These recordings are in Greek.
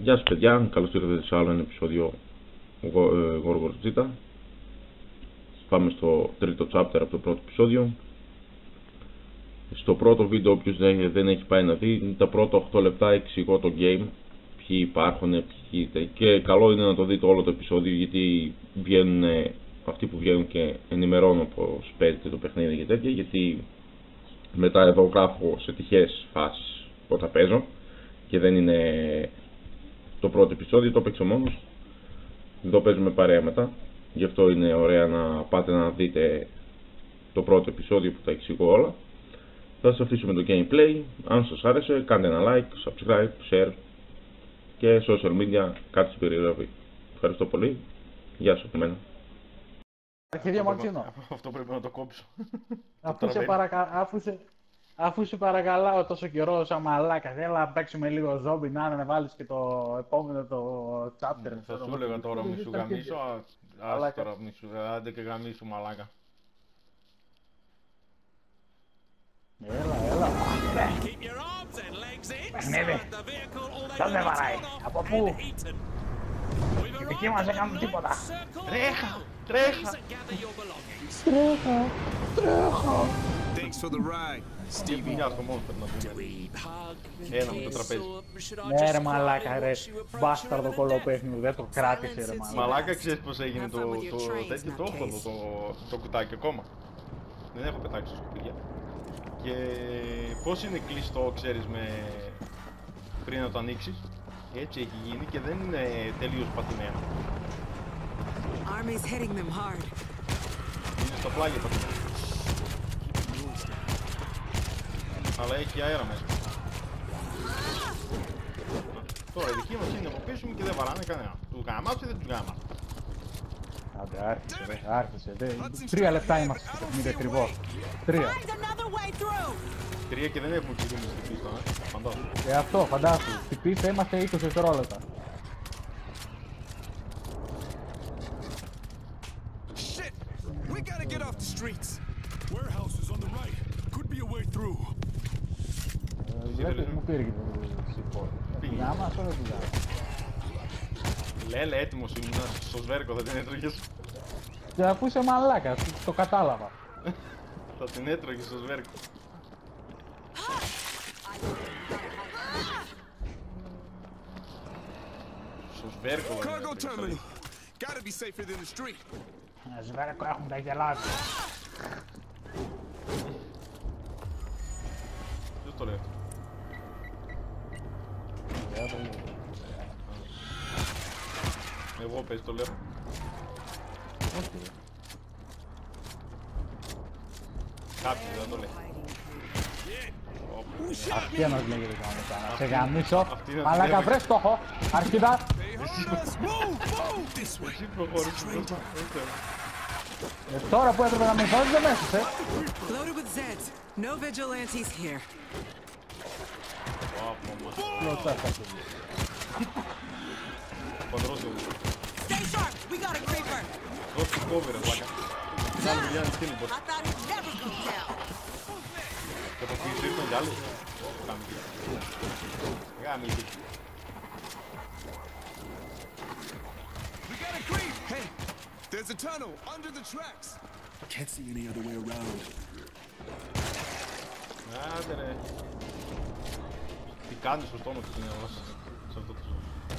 Γεια σας παιδιά, καλώς ήρθατε σε άλλο ένα επεισόδιο Gorgor Zeta. Πάμε στο τρίτο chapter από το πρώτο επεισόδιο. Στο πρώτο βίντεο, όποιος δεν έχει πάει να δει, τα πρώτα 8 λεπτά εξηγώ το game, ποιοι υπάρχουν, και καλό είναι να το δείτε όλο το επεισόδιο, γιατί βγαίνουν αυτοί που βγαίνουν και ενημερώνουν πως παίζετε το παιχνίδι και τέτοια, γιατί μετά εδώ γράφω σε τυχαίες φάσεις όταν παίζω και δεν είναι το πρώτο επεισόδιο, το παίξω μόνος. Εδώ παίζουμε παρέα μετά, γι' αυτό είναι ωραία να πάτε να δείτε το πρώτο επεισόδιο που τα εξηγώ όλα. Θα σας αφήσουμε το gameplay. Αν σας άρεσε, κάντε ένα like, subscribe, share και social media, κάτι στην περιγραφή. Ευχαριστώ πολύ. Γεια σας από μένα. Αρχίδια Μαρτσίνο. Αυτό πρέπει να το κόψω. Αφού σε παρακαλάω τόσο καιρό σαν μαλάκα, έλα να παίξουμε λίγο ζόμπι, να βάλεις και το επόμενο το chapter. Θα σου έλεγα τώρα μη σου γαμίσω, άσε τώρα μη σου, άντε και γαμίσου μαλάκα. Έλα. Παιχνίδι. Σας με βαράει. Από πού? Οι δικοί μας δεν κάνουν τίποτα. Τρέχα. Thanks for the ride, Stevie. Γεια στο μόνο πρέπει να πούμε. Ένα με το τραπέζι. Ναι ρε μαλάκα ρε, μπάσταρδο κολοπέχνου, δεν το κράτησε ρε μαλάκα. Μαλάκα, ξέρεις πως έγινε το τέτοιο, το έχω εδώ το κουτάκι ακόμα. Δεν έχω πετάξει τα σκουπίδια. Και πως είναι κλειστό, ξέρεις, πριν να το ανοίξεις. Έτσι έχει γίνει και δεν είναι τελείως πατημένο. Είναι στο πλάγιο πατημένο. Αλλά έχει αέρα μέσα. Τώρα οι δικοί μας είναι από πίσω μου και δεν βαράνε κανένα. Τους γαμάς ή δεν τους γαμάς? Άντε, άρχισε. 3 λεπτά είμαστε στο παιχνίδι ακριβώς. 3 και δεν έχουμε ξεκινήσει στην πίστα, φαντάζομαι. Αυτό, φαντάσου. Στην πίστα είμαστε 20 δευτερόλεπτα. Shit! We gotta get off the streets. Warehouse is on the right. Could be a way through. Βλέπεις, μου πήρε και το support. Του γάμα, αυτό δεν του γάμα. Λέλε, έτοιμος ήμουν στο σβέρκο, θα την έτρωγες. Και αφού είσαι μαλάκα, το κατάλαβα. Θα την έτρωγες στο σβέρκο. Στο σβέρκο δεν Cargo terminal. έτρωγες. Gotta be safer than the street. Σβέρκο έχουν τα γελάδια. Δεν το λέω. Εγώ πες το λέω. Κάποιος δεν το λέει. Αυτή μας λέγεται κανονικά. Σε γαμίσω. Μαλάκα βρες στόχο. Αρχίδα. Εσύ προχωρήσεις. Τώρα που έπρεπε να με φάσεις δεν μέσωσε. Loaded with Zeds. No vigilantes here. Stay sharp. We got a creeper. Δώσε κόβερ, πλάκα. Να δουλειά είναι τι λοιπόν. I thought he'd never go down. Και από πίσω ήρθαν κι άλλοι. Γάμι. We got a creep. Hey, there's a tunnel under the tracks. Can't see any other way around. Άντε ρε. Τι κάνεις στο στόμα του είναι όλος. Σε αυτό το στόμα.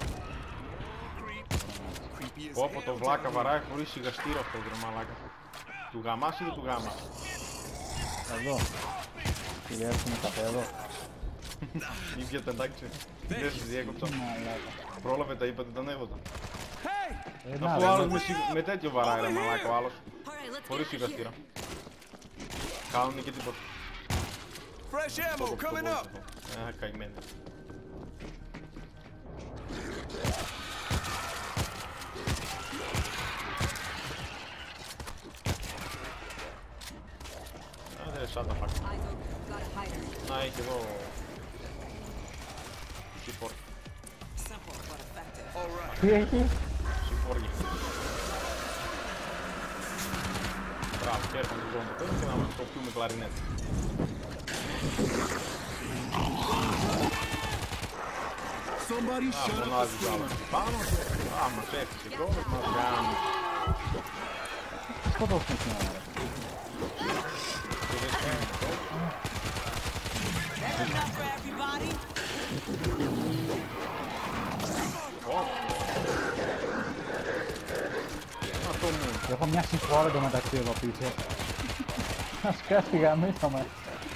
Πω από το βλάκα βαράει χωρίς σιγαστήρα αυτό βρε μαλάκα. Του γαμάς ή δεν του γάμας? Εδώ. Κυριεύσουμε καφέ εδώ. Ήπιατε εντάξει. Δεν σας διέκοψα. Πρόλαβε τα είπατε ήταν έβδοτα. Αφού ο άλλος με τέτοιο βαράει ρε μαλάκα ο άλλος. Χωρίς σιγαστήρα. Κάνουνε και τίποτα. Fresh ammo coming up. Καημένοι. Άντε σαν τα φάκα. Να έχει εδώ support. Τι έχει? Support. Μπράβο, και έρχονται ζώνη το τέλος και να το πιούμε κλαρινέτα. Somebody shut up the Μονάδι screamer. άλλο. Πάνω. Μας έφτιαξε κρόνος, μας κάνει. Σκοτώσουν στην ώρα. Και δεν κάνει αυτό. There's enough for everybody. Αυτό μου. Έχω μια συμφόρα εντωμεταξύ εδώ πίσω. Να σκάσει τη γαμίστα μας.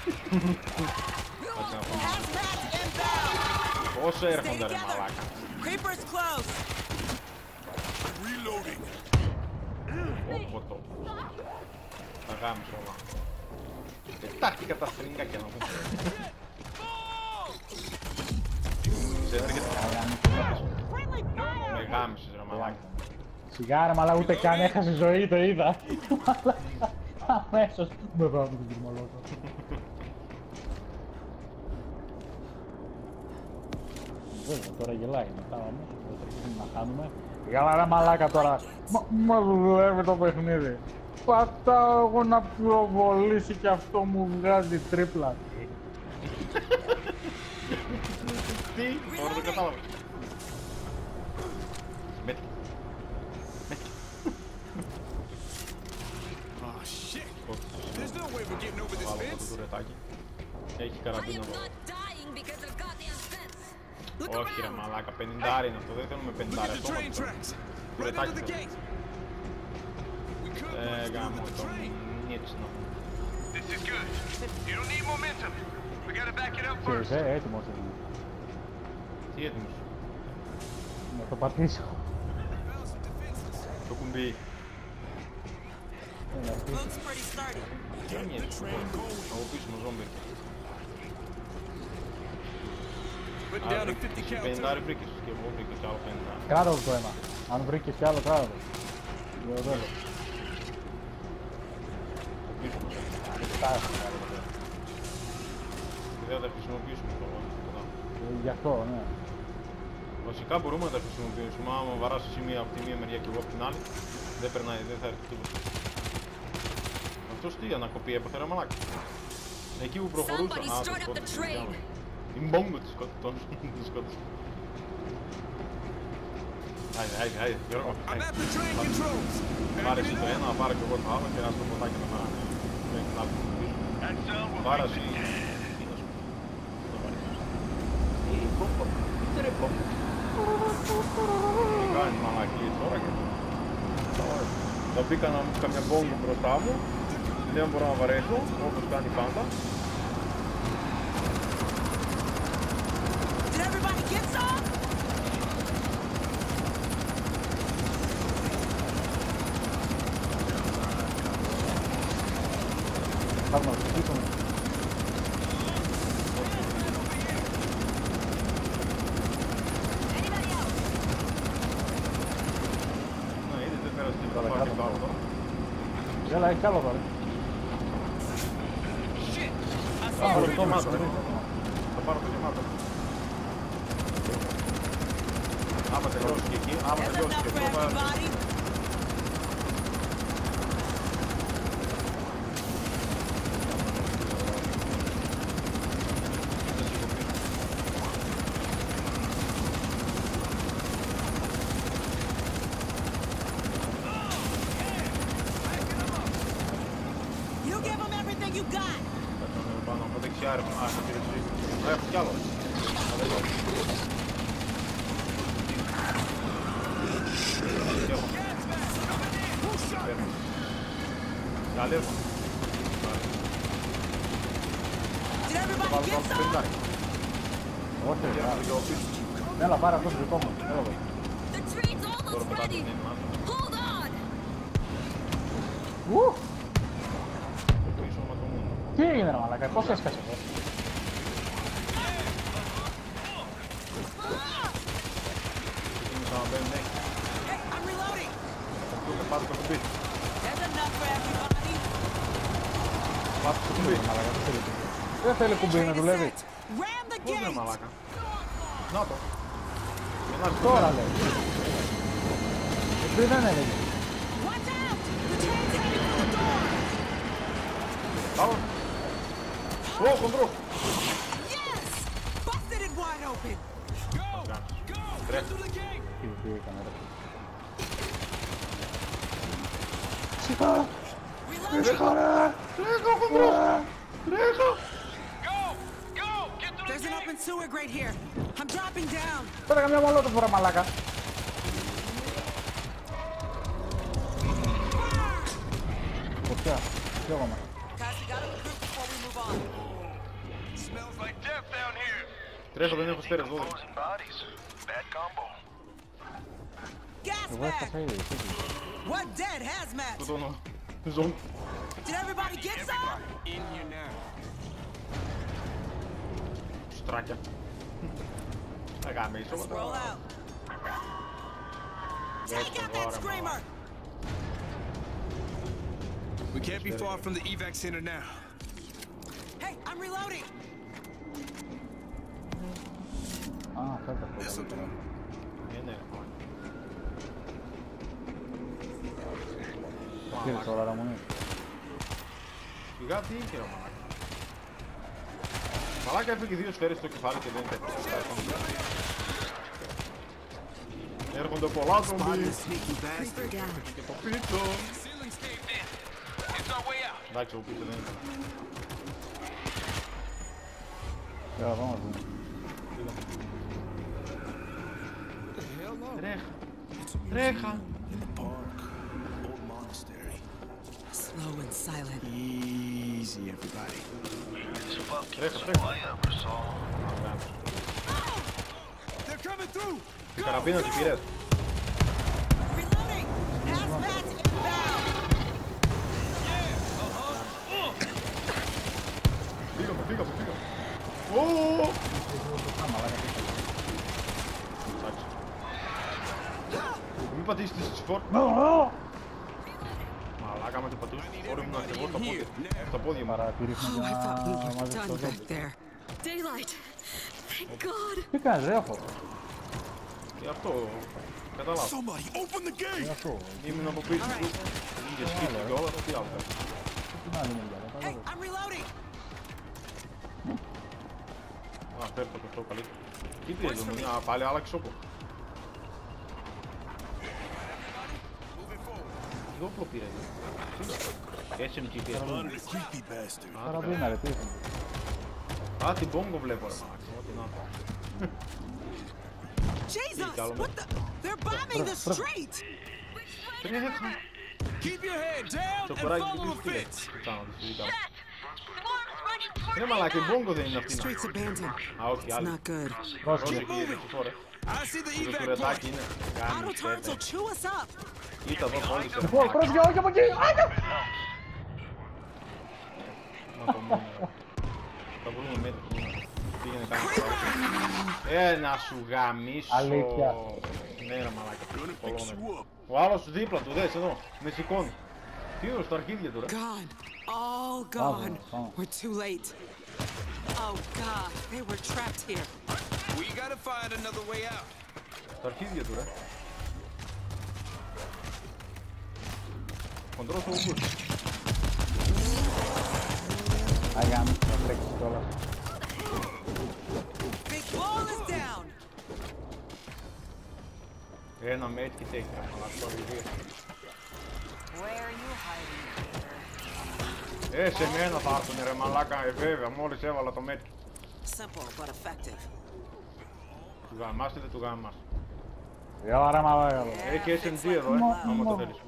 Πόσο Stay έρχονται ρε together. μαλάκα. Creeper's close. Reloading. Όποτε. Τα γάμισε όλα. Πετάχτηκα τα στριγκάκια να πούμε. Ξέρω έρχεται με γάμισες ρε μαλάκα. Σιγάρα μαλά ούτε καν έχασε ζωή, το είδα. Μαλάκα, αμέσως. Με βάζω την κυρμαλόκα. Βέβαια, τώρα γελάει μετά όμως, δεν τρέχει να χάνουμε. Γελά ρε μαλάκα τώρα. Μα δουλεύει το παιχνίδι. Πατάω εγώ να πυροβολήσει και αυτό μου βγάζει τρίπλα. Τι, τώρα το κατάλαβα. Μέτρη. Oh shit. There's no way we're getting over this Βάλω αυτό fence. το τουρετάκι. Έχει I καραμπίνα am εδώ. not dying because of goddamn sense. Look Όχι ρε around. μαλάκα, 50 είναι αυτό, δεν θέλουμε 50 Look at the αυτό. train tracks. Right under the gate. We could run through Γάμο with the το train. νίτσι να πούμε. This is good. You don't need momentum. We gotta back it up Ξέρεις, first. έτοιμος είναι. Τι έτοιμος. Να το πατήσω. Το κουμπί. Έλα, αρχίσει. Looks pretty sturdy. Δεν νιέται. Από πίσω μου ζόμπι. Put down a 50 cal 50 turret. βρήκες και εγώ βρήκα κι άλλο 50. Κράτο το ένα. Αν βρήκες κι άλλο, κράτο. Για το τέλος. Πίσω μου. Φτάσει. Δεν θα τα χρησιμοποιήσουμε τώρα. Γι' αυτό, ναι. Βασικά μπορούμε να τα χρησιμοποιήσουμε. Άμα βαράσει εσύ μία από τη μία μεριά και εγώ από την άλλη, δεν περνάει, δεν θα έρθει τίποτα. Αυτός τι ανακοπή έπαθε ρε μαλάκα. Εκεί που προχωρούσα. Somebody start up the train. Την μπόμπο της σκότωσε. Άιντε, Γιώργο. I'm at the train controls. Πάρε εσύ το ένα, πάρε και εγώ το άλλο και να στο ποτάκι να παράμε. Μέχρι την άλλη. That sound will Πάρε make εσύ. the Τι να σου πω. Δεν πάρε. Η μπόμπο. Τι ρε μπόμπο. Τι κάνει μαλακίες τώρα και... Θα μπήκα να μου καμιά μπόμπο μπροστά μου. Δεν μπορώ να βαρέσω, όπως κάνει πάντα. Did everybody get some? Πάμε να χτυπήσουμε. Ναι, είδες δεν πέρασε τίποτα, πάω και το άλλο τώρα. Έλα, έχει κι άλλο τώρα. Θα πάρω το γεμάτο, θα πάρω το γεμάτο. Άμα τελειώσει και εκεί, άμα There's τελειώσει enough και for εδώ, θα... everybody. You give them everything you got. Πάνω από δεξιά ρε, θα πήρε. Έχω κι άλλο. Α, δεν έχω. Παίρνω. Καλή έρχομαι. Did everybody Βάλω get το some? 50. Όχι, Και έλα. έρχομαι και εγώ πίσω. Έλα, πάρε αυτό το δικό μου. Έλα εδώ. The train's Τώρα almost μετά ready. την είναι. Hold on. Ου! Το πίσω μα το μόνο. Τι έγινε ρε μαλάκα, πώς έσκασε αυτό. Ξεκίνησα να μπαίνει, ναι. Hey, I'm reloading. Αυτό πάρε το κουμπί. There's enough for everybody. Πάρε το κουμπί. Μαλάκα, τι θέλει. Δεν θέλει κουμπί να Train is δουλεύει. set. Ram the Πώς ρε gate. μαλάκα. Να το. Για να έρθει Τώρα το λέει. Πριν δεν έλεγε. Watch out! The train's heading for the door. Πάω. Ω, κοντρό. Yes! Busted it wide open. Τρέχω. Τι έκανε ρε. Σιγά! Σιγά ρε! Τρέχω, έχω μπρος! Τρέχω! There's an open sewer grate here. I'm dropping down. Τώρα καμιά μαλό το φορά μαλάκα. Φωτιά, φιόγομαι. Guys, we gotta recruit before we move on. Smells like death down here. Τρέχω, δεν έχω στέρες, 12. Frozen bodies. Bad combo. Εγώ Gas έφτασα bag. ήδη. What dead hazmat? Σκοτώνω. Ζων. Did everybody get some? In here now. Στράκια. Θα γαμίσω. Let's roll out. Take out that screamer. We can't be far from the evac center now. Hey, I'm reloading. Α, φέρτε αυτό This'll καλύτερα. do. Ναι. Κύριε τώρα ρε μονή. Σιγά τι είχε ρε μαλάκα. Μαλάκα έφυγε 2 σφαίρες στο κεφάλι και δεν είναι έρχονται πολλά ζομπι Sneaky bastard. και το πίσω. Ceiling's caved in. It's our way out. Εντάξει, ο πίσω δεν ήταν. Τώρα θα μας δούμε. Τρέχα. Τρέχα. In the park. Old monastery. Slow and silent. Easy, everybody. Τρέχα, τρέχα. They're coming through. Την καραμπίνα την πήρες. Reloading. Hazmat inbound. Φύγαμε, φύγαμε, φύγαμε. Ω! Εντάξει. Μην πατήσεις τη σφόρ. Μαλάκα με το πατούς τη σφόρ ήμουν ακριβώς στα πόδια. Στα πόδια μου. Παρατηρήσουμε Oh, I thought we για να were μαζέψει το done back ζόμπι. there. Daylight. Thank God. Τι κάνεις ρε έχω. Γι' αυτό καταλάβω. Somebody open the gate. Γι' αυτό. Ήμουν από πίσω του. Είχε σκύψει και όλα. Τι άλλο κάνει. Την άλλη μεριά. Hey, κατάλαβες. I'm reloading. Α, φέρει το κοστό καλύτερα. Τι πήρε το μηνύα, πάλι άλλαξεόπο. Τι όπλο πήρε. SMG πήρε. Under the creepy bastard. Καραμπίνα ρε, τι ήθελε. Α, την πόγκο βλέπω ρε μάξι. Ό,τι να. Jesus, Callum. what the? They're bombing the street. Τρέχα. Keep your head down Το and κοράκι follow του the πήρε. fence. Κάνω τη συζητάω. Swarm's running toward Ναι μαλάκα, η πόγκο δεν είναι αυτή. Street's abandoned. Α, όχι, It's άλλη. not good. Πρόσεχε, κύριε, τι φορέ. I see the Το evac τουρετάκι point. είναι. Auto Κάνει turrets will σφαίρες. chew us up. Κοίτα εδώ κόλλησε. Λοιπόν, πρόσεχε, όχι από εκεί. Άντε! Να το μείνει. Θα βρούμε μέτρο. Πήγαινε κάνει. Να σου γαμίσω. Αλήθεια. Ναι ρε μαλάκα. Gonna fix Πολλώνε. you up. Ο άλλος δίπλα του, δες εδώ. Με σηκώνει. Τι είναι στα αρχίδια του ρε. Gone. All gone. We're too late. Oh God, they were trapped here. We gotta find another way out. Στα αρχίδια του ρε. Κοντρός στο κουκούς. Αγάμι, θα τρέξεις κιόλας. Big wall is down. Ένα μέτκι έχει ρε μαλάκα. Το βιβλίο. Where are you hiding? Σε μένα θα έρθουν ρε μαλάκα. Βέβαια, μόλις έβαλα το μέτκι. Simple but effective. Του γαμάς ή δεν του γαμάς. Έλα ρε μαλάκα. Έχει SMG εδώ άμα το θέλεις.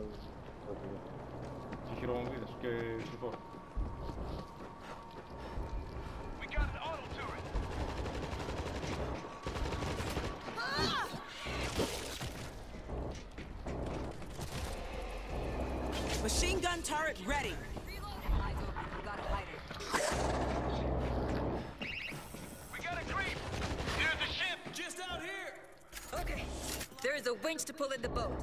Και χειρομοβίδες και σηκώ. We got an auto turret. Machine gun turret ready. Eyes open. We gotta hide it. We got a creep. Near the ship. Just out here. Okay. There is a winch to pull in the boat.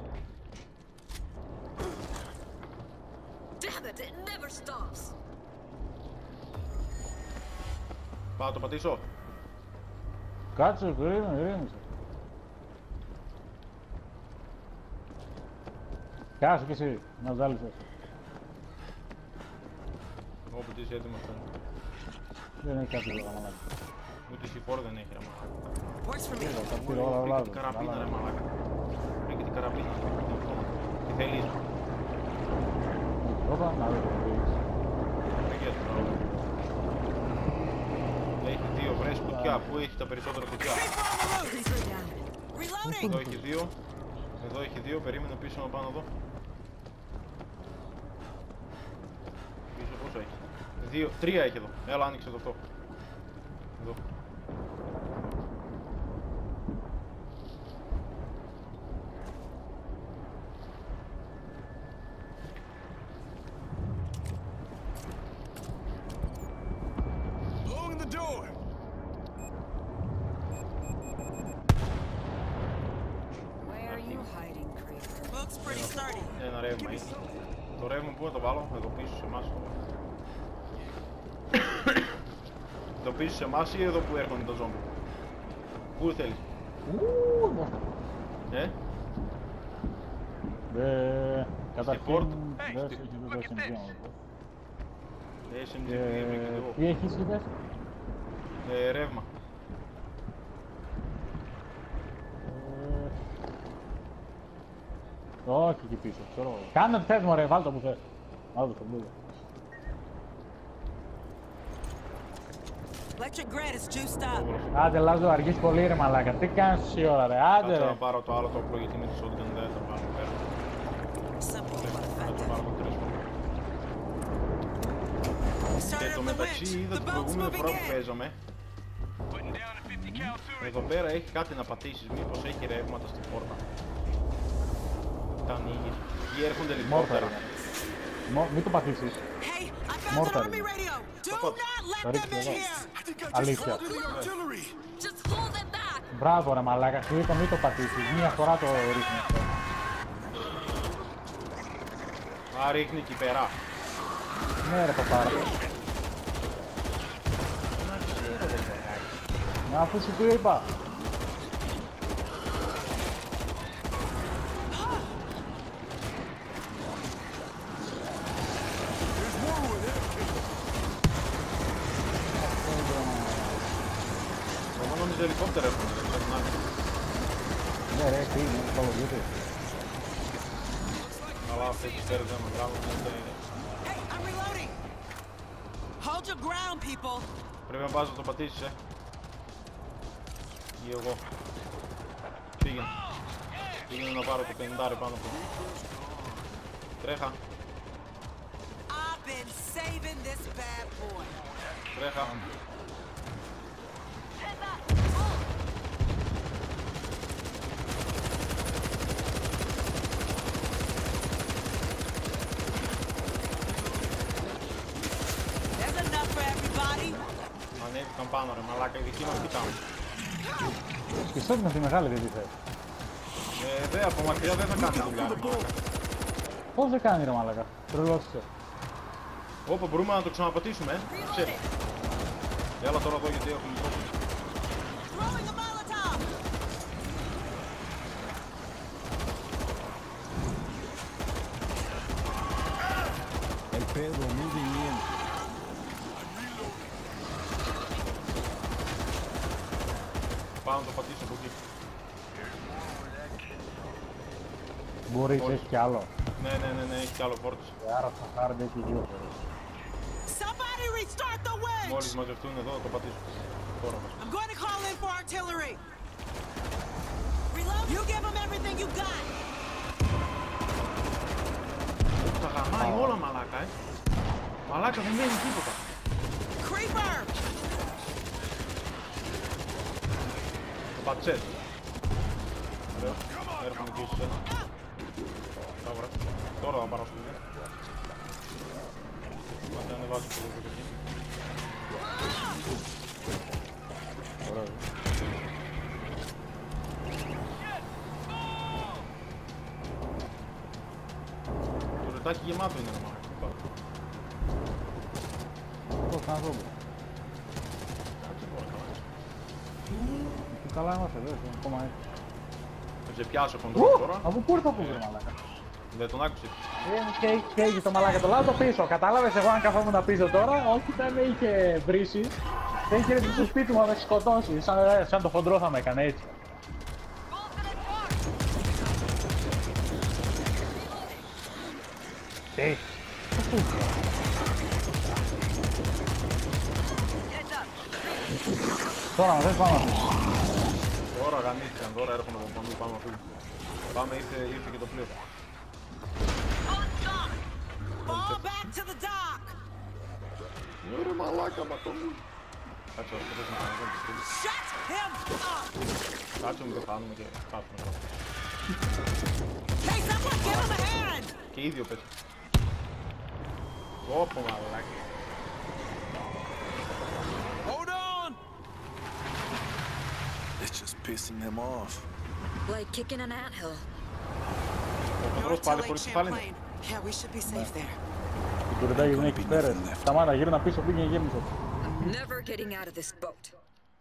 Damn it! It never stops. Πάω να το πατήσω. Κάτσε, ηρέμησε. Κάτσε κι εσύ, να ζάλισες. Όπου τι είσαι έτοιμος θα είναι. Δεν έχει κάτι εδώ μαλάκα. Ούτε σιφόρ δεν έχει ρε μαλάκα. We're parts for me. Τα πήρε όλα Βρήκε λάθος. την καραμπίνα ρε μαλάκα. Βρήκε την καραμπίνα. Τι θέλεις. Όπα, να δω το βρήκες. Βρήκε το πράγμα. Έχει δύο βρες κουτιά. Πού έχει τα περισσότερα κουτιά. Reloading! Εδώ έχει δύο. Εδώ έχει δύο. Περίμενε πίσω να πάνω εδώ. Πίσω πόσο έχει. Δύο, τρία έχει εδώ. Έλα άνοιξε το αυτό. Εδώ. Blowing the door. Where are you hiding, Creeper? Looks pretty sturdy. Ένα ρεύμα είναι. Το ρεύμα πού να το βάλω, εδώ πίσω σε εμάς. Εδώ πίσω σε εμάς ή εδώ που έρχονται τα ζόμπι. Πού θέλεις. Καταρχήν πόρτα. δεν έχει το SMG. SMG βρήκε εδώ. Τι έχεις είπες? Ρεύμα. Όχι εκεί πίσω, ξέρω. Κάνε ό,τι θες μωρέ, βάλ' το που θες. Άδω το μπλούδο. Electric grid is juiced up. Άντε Λάζο, αργείς πολύ ρε μαλάκα. Τι κάνεις τόση ώρα ρε, άντε Κάτσε να ρε. πάρω το άλλο το όπλο γιατί με τη shotgun δεν θα πάρω πέρα. Simple but Θα το effective. πάρω το τρέσμα. Και Started το up the μεταξύ winch. είδα The την boat's προηγούμενη moving φορά που in. παίζαμε. Putting down a 50 cal turret. Εδώ πέρα έχει κάτι να πατήσεις, μήπως έχει ρεύματα στην πόρτα. Τα ανοίγεις. Ή έρχονται ελικόπτερα. Μην το πατήσεις. Hey, I found Mortar. an army radio. Do What? not let Sorry, them in Kilo. here. I think I just Αλήθεια. called in the artillery. Just hold them back! Μπράβο ρε μαλάκα, Χρήτο μην το πατήσεις. Μία φορά το ρίχνεις. Α, ρίχνει εκεί πέρα. Ναι ρε παπάρα. Αφού σου το είπα. Εγώ νόμιζα ελικόπτερα έρχονται. Ναι ρε, τι είναι, το βγείτε. Αλλά αυτές τις πέρες δεν με τράβουν. Hey, I'm reloading. Hold your ground, people. Πρέπει να πας να το πατήσεις, Ή εγώ. Πήγαινε. Πήγαινε να πάρω το 50 πάνω από. Τρέχα. I've been saving this bad boy. Τρέχα. There's enough for everybody. Ανέβηκαν πάνω ρε μαλάκα, οι δικοί μας τι κάνουν. Πιστός με τη μεγάλη δεν τη θες. Δε από μακριά δεν θα κάνει δουλειά ρε μαλάκα. Πώς δεν κάνει ρε μαλάκα, τρελός είσαι. Όπα μπορούμε να το ξαναπατήσουμε, ξέρει. Έλα τώρα εδώ γιατί έχουμε πρόβλημα. Throwing a Molotov. El Pedro moving in. Πάω να το πατήσω από εκεί. Μπορείς, Όχι. έχει κι άλλο. Ναι, έχει κι άλλο φόρτιση. Άρα θα χάρντε και δύο φορές. Somebody restart the Μόλις winch. μαζευτούν εδώ θα το πατήσω. Τώρα μας. I'm going to call in for artillery. Reload. You give them everything you got. Τα γαμάει όλα μαλάκα, Μαλάκα δεν μένει τίποτα. Creeper. Το πατσέτ. Ωραίο. Έρχομαι εκεί σε ένα. Τώρα, τώρα θα πάρω στο δουλειά. Θα ανεβάσω το δουλειά εκεί. Ωραίο. Το ρετάκι γεμάτο είναι ρε μαλάκα. Πώς θα δω. Κάτσε τώρα καλά. Τι καλά είμαστε εδώ, ακόμα έτσι. Θα σε πιάσω κοντρόλ τώρα. Από πού ήρθα που βρε μαλάκα. Δεν τον άκουσε. Καίγει το μαλάκα, το λάβω το πίσω. Κατάλαβες εγώ αν καθόμουν πίσω τώρα, όχι δεν με είχε βρήσει. Δεν είχε έρθει στο σπίτι μου να με σκοτώσει. Σαν το χοντρό θα με έκανε έτσι. Τι. Τώρα μας θες πάμε. Τώρα γαμήθηκαν, τώρα έρχονται από παντού, πάμε αφού. Πάμε, ήρθε και το πλοίο. Fall back to the dock. Ρε μαλάκα, ματώνει. Κάτσε, αυτό θες να κάνουμε. Shut him up. Κάτσε, μην το κάνουμε και κάτσουμε. Hey, someone give him a hand. Και ίδιο πες. Όπο μαλάκα. Hold on! It's just pissing them off. Like kicking an anthill. Ο χοντρός πάλι χωρίς κεφάλι είναι. Yeah, we should be safe there. Η τουρντάγη δεν έχει πέρες. Σταμάτα, γύρνα πίσω, πήγαινε γέμισε. I'm never getting out of this boat.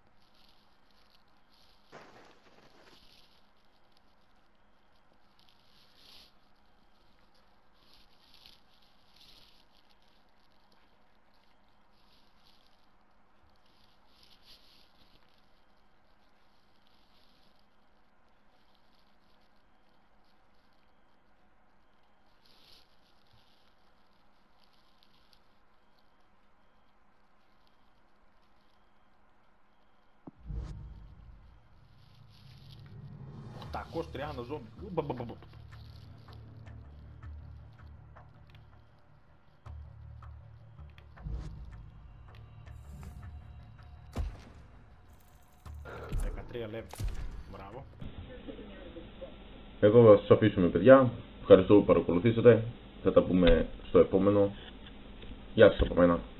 Τακός 30 ζόμπι. Level. Μπράβο. Εδώ θα σας αφήσουμε, παιδιά. Ευχαριστώ που παρακολουθήσατε. Θα τα πούμε στο επόμενο. Γεια σας από μένα.